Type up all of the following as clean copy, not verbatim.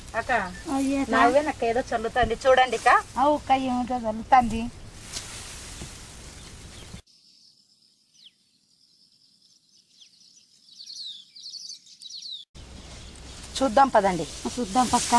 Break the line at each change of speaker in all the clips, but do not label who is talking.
అక్క నావే నాకు ఏదో చల్లుతుంది చూడండి అక్క.
అక్క ఏమిటో చల్లుతుంది.
చూద్దాం పదండి.
చూద్దాం పక్క.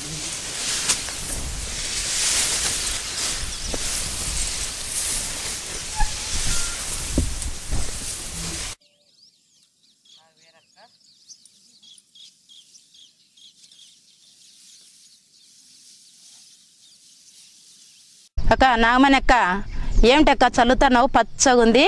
అక్క నాగమణి అక్క ఏమిటక్క చల్లుతున్నావు? పచ్చగుంది.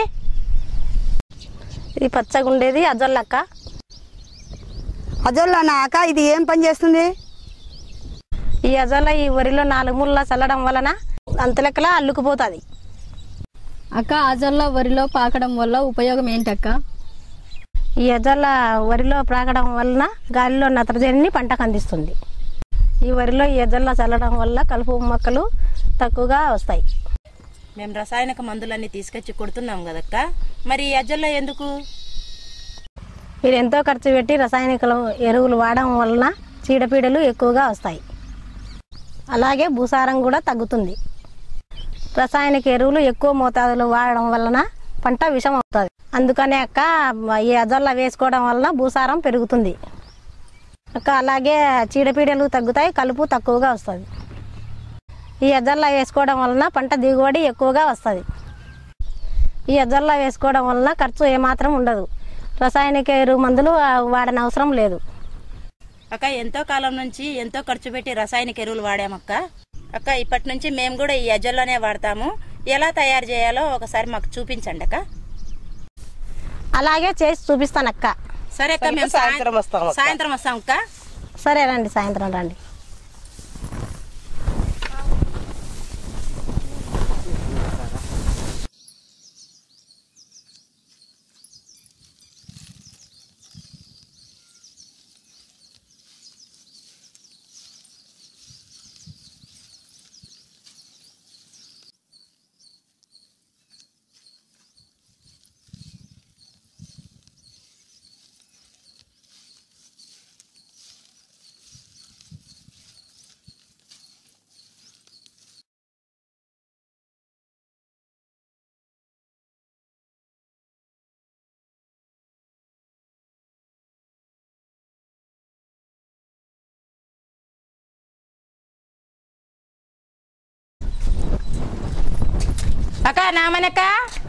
ఇది పచ్చగా ఉండేది అజొల్ల అక్క.
అజొల్లనా అక్క? ఇది ఏం పని చేస్తుంది?
ఈ అజొల్ల ఈ వరిలో 4 ముళ్ళ చల్లడం వలన అంతలెక్కలా అల్లుకుపోతుంది.
అక్క అజొల్ల వరిలో పాకడం వల్ల ఉపయోగం ఏంటక్క?
ఈ అజొల్ల వరిలో ప్రాకడం వలన గాలిలో నత్రజనిని పంటకు అందిస్తుంది. ఈ వరిలో ఈ అజొల్ల చల్లడం వల్ల కలుపు మొక్కలు తక్కువగా వస్తాయి.
మేము రసాయనిక మందులన్నీ తీసుకొచ్చి కొడుతున్నాం కదక్క, మరి ఈ అజొల్ల ఎందుకు?
మీరు ఎంతో ఖర్చు పెట్టి రసాయనిక ఎరువులు వాడడం వలన చీడపీడలు ఎక్కువగా వస్తాయి. అలాగే భూసారం కూడా తగ్గుతుంది. రసాయనిక ఎరువులు ఎక్కువ మోతాదులో వాడడం వలన పంట విషం అవుతుంది. అందుకనే అక్క ఈ అజొల్ల వేసుకోవడం వలన భూసారం పెరుగుతుంది అక్క. అలాగే చీడపీడలు తగ్గుతాయి, కలుపు తక్కువగా వస్తుంది. ఈ అజొల్ల వేసుకోవడం వలన పంట దిగుబడి ఎక్కువగా వస్తుంది. ఈ అజొల్ల వేసుకోవడం వలన ఖర్చు ఏమాత్రం ఉండదు. రసాయనిక ఎరువు మందులు వాడని అవసరం లేదు
అక్క. ఎంతో కాలం నుంచి ఎంతో ఖర్చు పెట్టి రసాయనిక ఎరువులు వాడామక్క. అక్క ఇప్పటి నుంచి మేము కూడా ఈ అజొల్లనే వాడతాము. ఎలా తయారు చేయాలో ఒకసారి మాకు చూపించండి అక్క.
అలాగే చేసి చూపిస్తాను అక్క.
సరే అక్క, మేము సాయంత్రం వస్తాం అక్క.
సరే రండి, సాయంత్రం రండి.
అక్క నామనక్క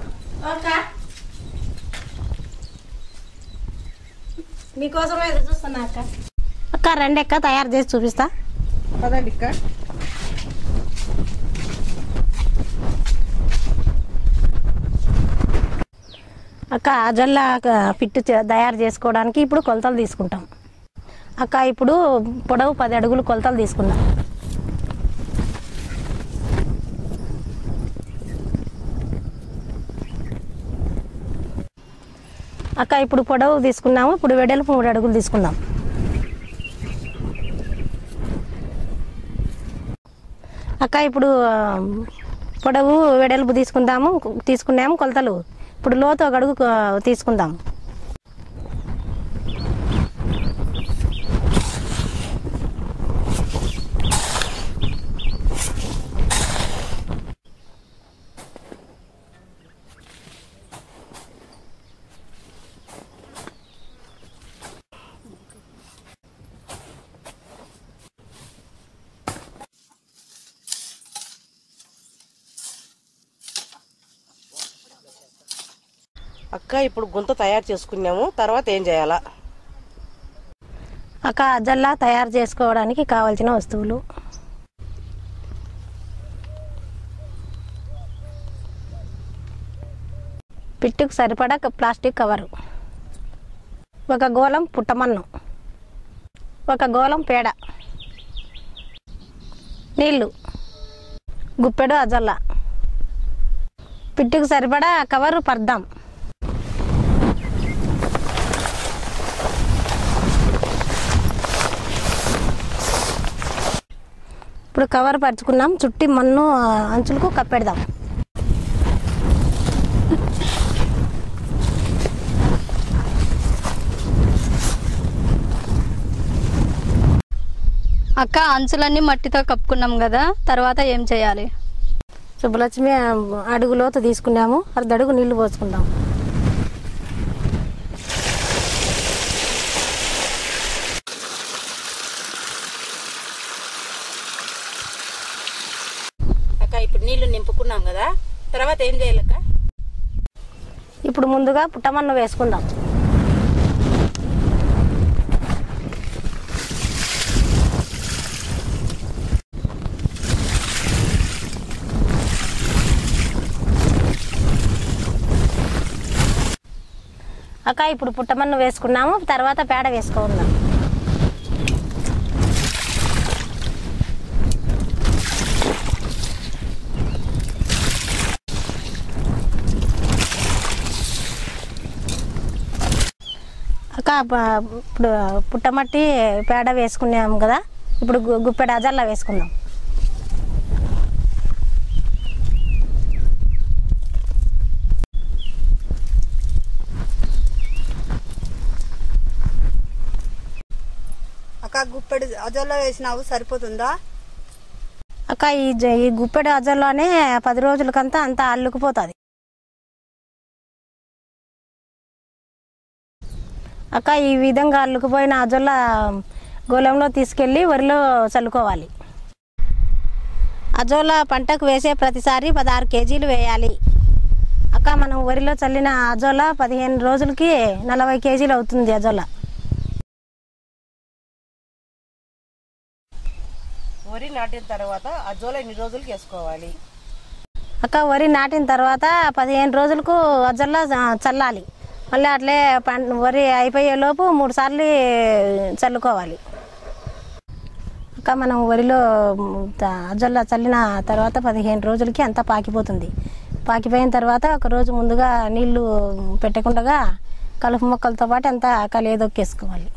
మీకోసమే ఎదురు చూస్తున్నా అక్క. అక్క రండి అక్క, తయారు చేసి చూపిస్తా.
పదండి అక్క.
అక్క అజొల్ల పిట్టు తయారు చేసుకోవడానికి ఇప్పుడు కొలతలు తీసుకుంటాం అక్క. ఇప్పుడు పొడవు 10 అడుగులు కొలతలు తీసుకున్నాం అక్క. ఇప్పుడు పొడవు తీసుకున్నాము, ఇప్పుడు వెడల్పు 3 అడుగులు తీసుకుందాం అక్క. ఇప్పుడు పొడవు వెడల్పు తీసుకున్నాము కొలతలు. ఇప్పుడు లోతు 1 అడుగు తీసుకుందాం.
అక్క ఇప్పుడు గుంత తయారు చేసుకున్నాము, తర్వాత ఏం చేయాలా?
అక్క అజొల్ల తయారు చేసుకోవడానికి కావాల్సిన వస్తువులు: పిట్టుకు సరిపడా ప్లాస్టిక్ కవరు, 1 గోళం పుట్టమన్ను, 1 గోళం పేడ, నీళ్ళు, గుప్పెడు అజొల్ల, పిట్టుకు సరిపడా కవరు పర్దాం. ఇప్పుడు కవర్ పరుచుకున్నాం, చుట్టి మన్ను అంచులకు కప్పెడదాం.
అక్క అంచులన్నీ మట్టితో కప్పుకున్నాం కదా, తర్వాత ఏం చేయాలి?
శుభలక్ష్మి అడుగు లోతు తీసుకున్నాము, అర్ధడుగు నీళ్లు పోసుకుందాం.
అక్క ఇప్పుడు నీళ్లు నింపుకున్నాం కదా, తర్వాత ఏం చేయాలక్క?
ఇప్పుడు ముందుగా పుట్టమన్ను వేసుకుందాం. అక్క ఇప్పుడు పుట్టమన్ను వేసుకున్నాము, తర్వాత పేడ వేసుకుందాం. అక్క ఇప్పుడు పుట్టమట్టి పేడ వేసుకున్నాము కదా, ఇప్పుడు గుప్పెడు అజల్లా వేసుకుందాం.
అక్క గుప్పెడు అజొల్లో వేసినావు, సరిపోతుందా?
అక్క ఈ గుప్పెడు అజల్లోనే 10 రోజులకంతా అంతా అల్లుకుపోతుంది. అక్క ఈ విధంగా అల్లుకుపోయిన అజొల్ల గోళంలో తీసుకెళ్ళి వరిలో చల్లుకోవాలి. అజొల్ల పంటకు వేసే ప్రతిసారి 16 కేజీలు వేయాలి. అక్క మనం వరిలో చల్లిన అజొల్ల 15 రోజులకి 40 కేజీలు అవుతుంది అజొల్ల.
వరి నాటిన తర్వాత అజోలా ఎన్ని రోజులకి వేసుకోవాలి?
అక్క వరి నాటిన తర్వాత 15 రోజులకు అజొల్ల చల్లాలి. మళ్ళీ అట్లే వరి అయిపోయేలోపు 3 సార్లు చల్లుకోవాలి. అక్క మనం వరిలో అజొల్ల చల్లిన తర్వాత 15 రోజులకి అంతా పాకిపోతుంది. పాకిపోయిన తర్వాత ఒక రోజు ముందుగా నీళ్లు పెట్టకుండా కలుపు మొక్కలతో పాటు అంతా కలియదొక్కేసుకోవాలి.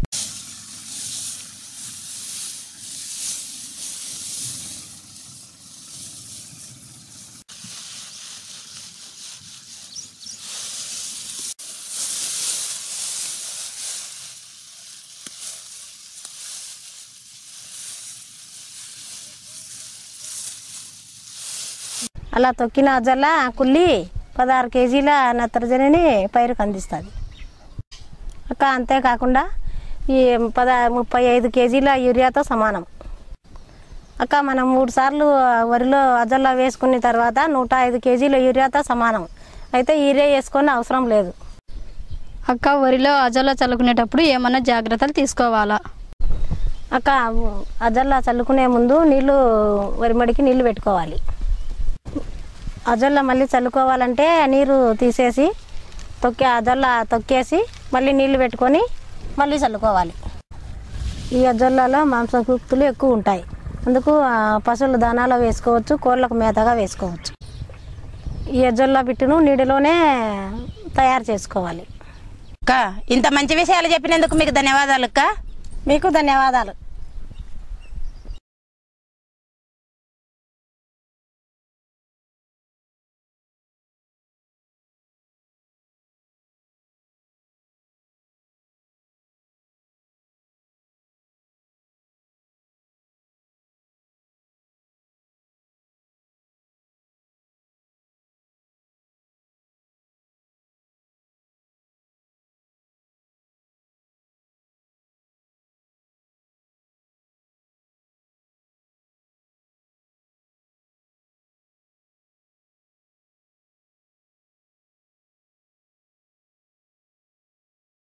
అలా తొక్కిన అజొల్ల కుళ్ళి 16 కేజీల నత్రజనిని పైరుకు అందిస్తుంది. అక్క అంతేకాకుండా ఈ 35 కేజీల యూరియాతో సమానం. అక్క మనం 3 సార్లు వరిలో అజొల్ల వేసుకున్న తర్వాత 105 కేజీల యూరియాతో సమానం. అయితే యూరియా వేసుకొని అవసరం లేదు.
అక్క వరిలో అజొల్ల చల్లుకునేటప్పుడు ఏమన్నా జాగ్రత్తలు తీసుకోవాలా?
అక్క అజొల్ల చల్లుకునే ముందు వరిమడికి నీళ్లు పెట్టుకోవాలి. అజొల్ల మళ్ళీ చల్లుకోవాలంటే నీరు తీసేసి అజొల్ల తొక్కేసి మళ్ళీ నీళ్లు పెట్టుకొని మళ్ళీ చల్లుకోవాలి. ఈ అజొల్లలో మాంసకృతులు ఎక్కువ ఉంటాయి, అందుకు పశువుల దానాలో వేసుకోవచ్చు, కోళ్ళకు మేతగా వేసుకోవచ్చు. ఈ అజొల్ల బిట్టును నీటిలోనే తయారు చేసుకోవాలి.
అక్క ఇంత మంచి విషయాలు చెప్పినందుకు మీకు ధన్యవాదాలు అక్క.
మీకు ధన్యవాదాలు.